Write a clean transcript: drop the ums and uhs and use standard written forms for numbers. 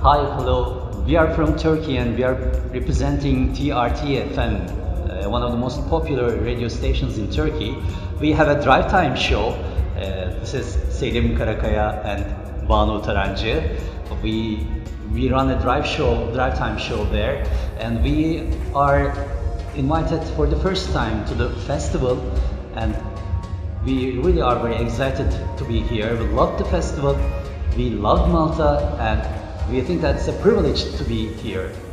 Hi, hello. We are from Turkey and we are representing TRT FM, one of the most popular radio stations in Turkey. We have a drive time show. This is Selim, Karakaya and Banu, Tarancı. We run a drive time show there, and we are invited for the first time to the festival, and we really are very excited to be here. We love the festival, we love Malta, and we think that it's a privilege to be here.